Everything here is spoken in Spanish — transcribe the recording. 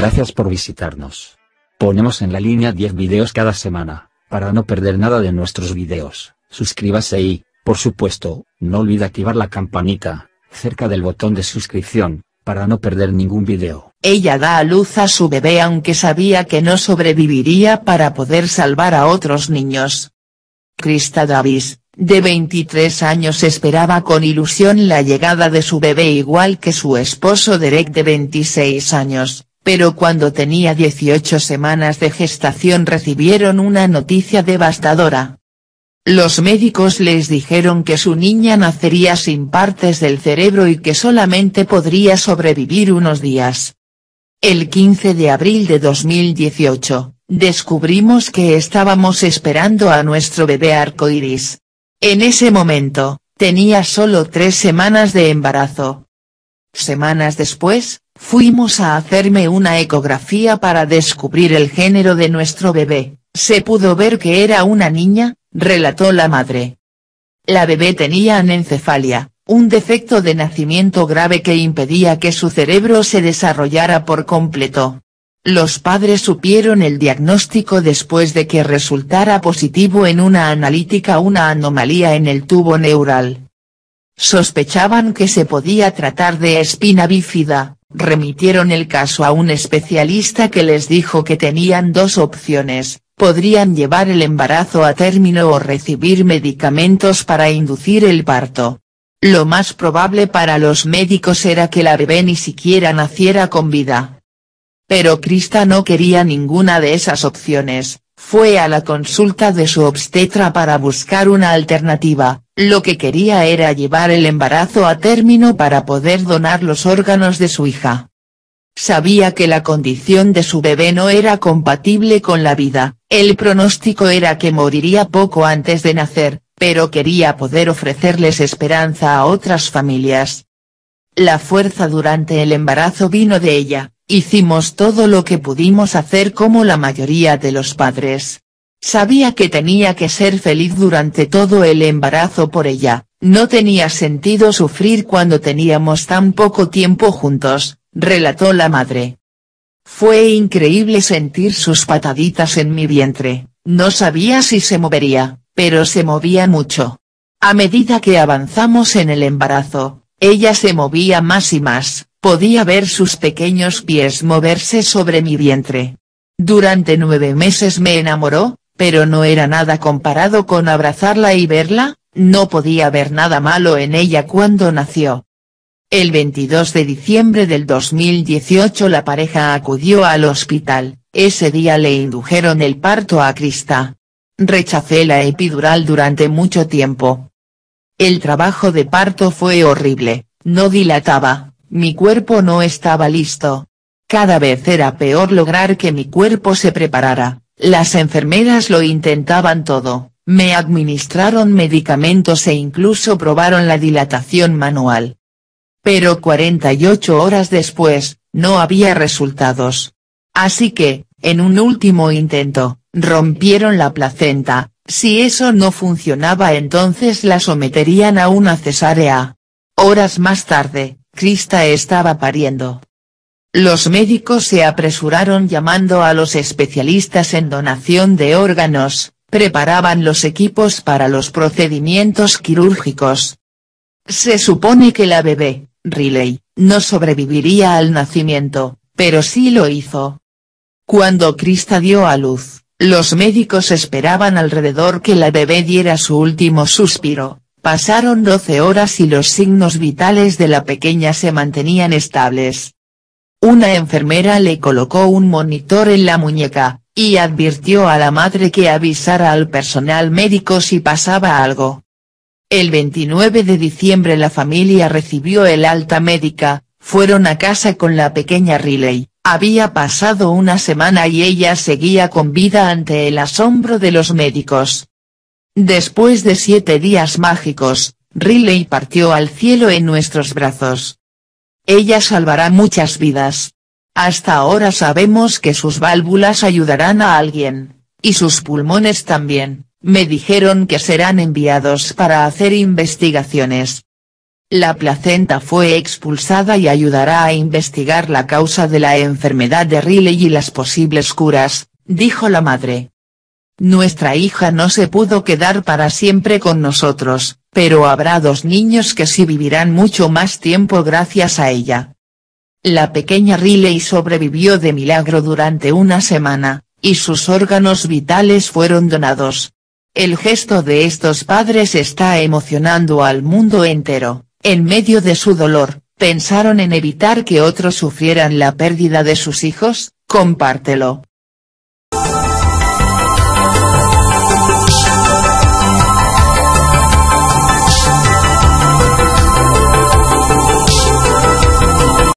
Gracias por visitarnos. Ponemos en la línea 10 videos cada semana. Para no perder nada de nuestros videos, suscríbase y, por supuesto, no olvide activar la campanita, cerca del botón de suscripción, para no perder ningún video. Ella da a luz a su bebé aunque sabía que no sobreviviría para poder salvar a otros niños. Krista Davis, de 23 años, esperaba con ilusión la llegada de su bebé igual que su esposo Derek de 26 años, pero cuando tenía 18 semanas de gestación recibieron una noticia devastadora. Los médicos les dijeron que su niña nacería sin partes del cerebro y que solamente podría sobrevivir unos días. El 15 de abril de 2018, descubrimos que estábamos esperando a nuestro bebé arcoíris. En ese momento, tenía solo 3 semanas de embarazo. Semanas después, fuimos a hacerme una ecografía para descubrir el género de nuestro bebé. Se pudo ver que era una niña, relató la madre. La bebé tenía anencefalia, un defecto de nacimiento grave que impedía que su cerebro se desarrollara por completo. Los padres supieron el diagnóstico después de que resultara positivo en una analítica una anomalía en el tubo neural. Sospechaban que se podía tratar de espina bífida, remitieron el caso a un especialista que les dijo que tenían 2 opciones. Podrían llevar el embarazo a término o recibir medicamentos para inducir el parto. Lo más probable para los médicos era que la bebé ni siquiera naciera con vida. Pero Krista no quería ninguna de esas opciones, fue a la consulta de su obstetra para buscar una alternativa, lo que quería era llevar el embarazo a término para poder donar los órganos de su hija. Sabía que la condición de su bebé no era compatible con la vida, el pronóstico era que moriría poco antes de nacer, pero quería poder ofrecerles esperanza a otras familias. La fuerza durante el embarazo vino de ella, hicimos todo lo que pudimos hacer como la mayoría de los padres. Sabía que tenía que ser feliz durante todo el embarazo por ella, no tenía sentido sufrir cuando teníamos tan poco tiempo juntos, relató la madre. Fue increíble sentir sus pataditas en mi vientre, no sabía si se movería, pero se movía mucho. A medida que avanzamos en el embarazo, ella se movía más y más, podía ver sus pequeños pies moverse sobre mi vientre. Durante 9 meses me enamoró, pero no era nada comparado con abrazarla y verla, no podía ver nada malo en ella cuando nació. El 22 de diciembre del 2018 la pareja acudió al hospital, ese día le indujeron el parto a Krista. Rechacé la epidural durante mucho tiempo. El trabajo de parto fue horrible, no dilataba, mi cuerpo no estaba listo. Cada vez era peor lograr que mi cuerpo se preparara, las enfermeras lo intentaban todo, me administraron medicamentos e incluso probaron la dilatación manual. Pero 48 horas después, no había resultados. Así que, en un último intento, rompieron la placenta, si eso no funcionaba entonces la someterían a una cesárea. Horas más tarde, Krista estaba pariendo. Los médicos se apresuraron llamando a los especialistas en donación de órganos, preparaban los equipos para los procedimientos quirúrgicos. Se supone que la bebé, Riley, no sobreviviría al nacimiento, pero sí lo hizo. Cuando Krista dio a luz, los médicos esperaban alrededor que la bebé diera su último suspiro, pasaron 12 horas y los signos vitales de la pequeña se mantenían estables. Una enfermera le colocó un monitor en la muñeca, y advirtió a la madre que avisara al personal médico si pasaba algo. El 29 de diciembre la familia recibió el alta médica, fueron a casa con la pequeña Riley, había pasado una semana y ella seguía con vida ante el asombro de los médicos. Después de 7 días mágicos, Riley partió al cielo en nuestros brazos. Ella salvará muchas vidas. Hasta ahora sabemos que sus válvulas ayudarán a alguien, y sus pulmones también. Me dijeron que serán enviados para hacer investigaciones. La placenta fue expulsada y ayudará a investigar la causa de la enfermedad de Riley y las posibles curas, dijo la madre. Nuestra hija no se pudo quedar para siempre con nosotros, pero habrá 2 niños que sí vivirán mucho más tiempo gracias a ella. La pequeña Riley sobrevivió de milagro durante una semana, y sus órganos vitales fueron donados. El gesto de estos padres está emocionando al mundo entero. En medio de su dolor, ¿pensaron en evitar que otros sufrieran la pérdida de sus hijos? Compártelo.